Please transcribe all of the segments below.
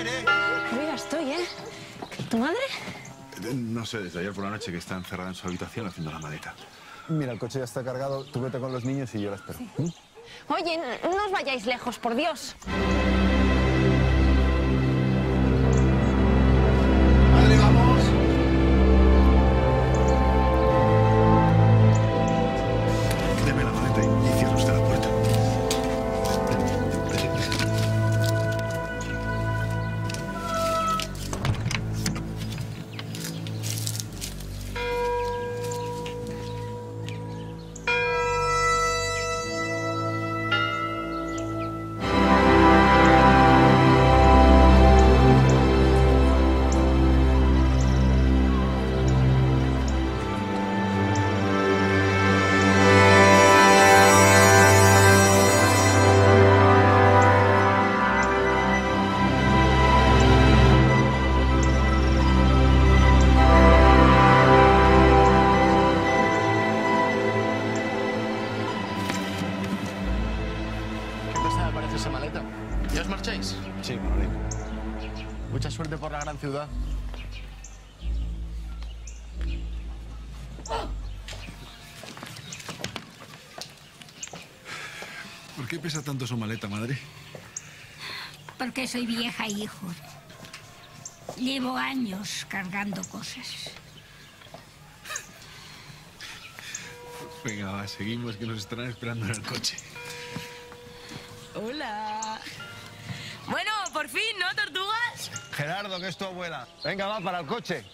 quiere? Mira, estoy, ¿eh? ¿Tu madre? No sé, desde ayer por la noche que está encerrada en su habitación haciendo la maleta. Mira, el coche ya está cargado, tú vete con los niños y yo la espero. Sí. Oye, no os vayáis lejos, por Dios. ¡Madre, vamos! Deme la maleta y cierra usted la puerta. Suerte por la gran ciudad. ¿Por qué pesa tanto su maleta, madre? Porque soy vieja, hijo. Llevo años cargando cosas. Venga, va, seguimos, que nos estarán esperando en el coche. Hola. Bueno, por fin, ¿no, tortugas? Gerardo, que es tu abuela. Venga, va, para el coche.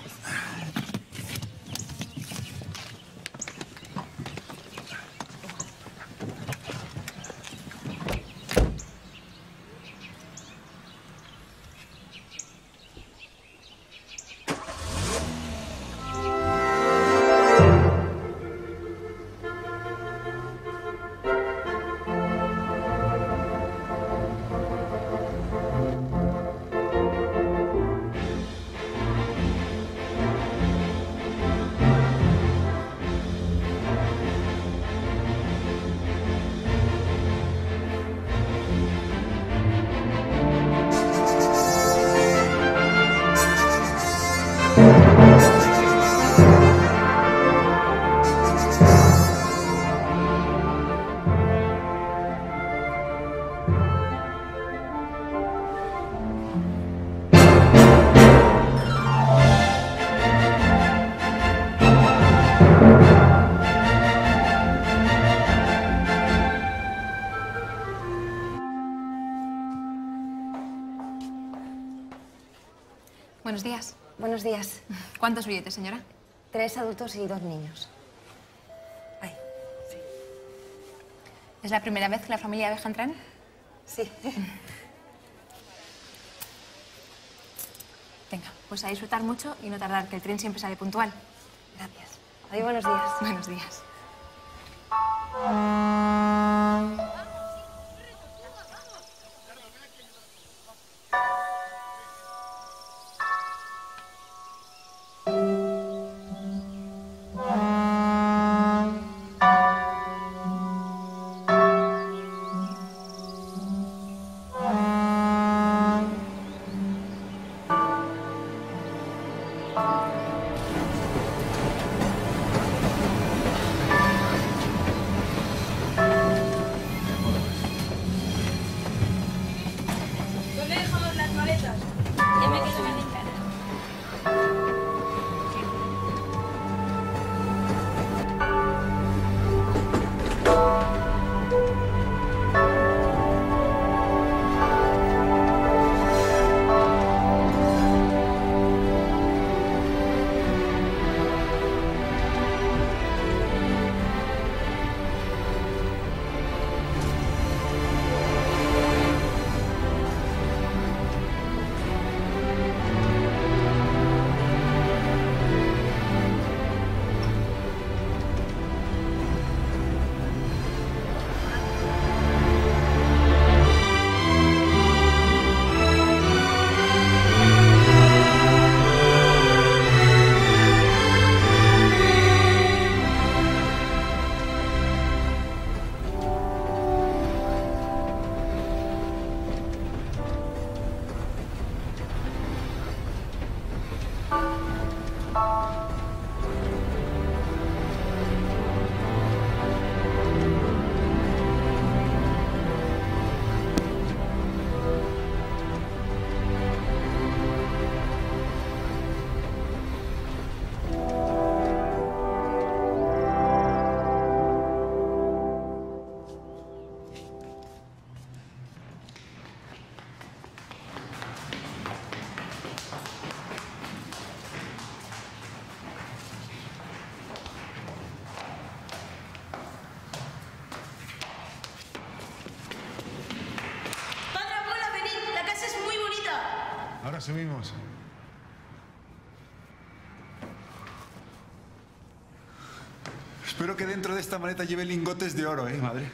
Buenos días. Buenos días. ¿Cuántos billetes, señora? 3 adultos y 2 niños. Ay, sí. ¿Es la primera vez que la familia viaja en tren? Sí. Venga, pues a disfrutar mucho y no tardar, que el tren siempre sale puntual. Gracias. Adiós, buenos días. Buenos días. Venga, subimos. Espero que dentro de esta maleta lleve lingotes de oro, madre.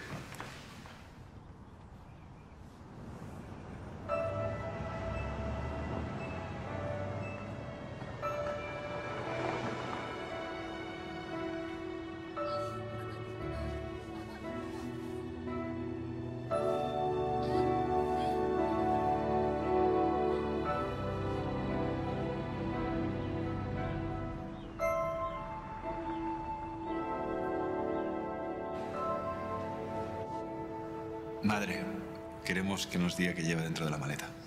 Madre, queremos que nos diga qué lleva dentro de la maleta.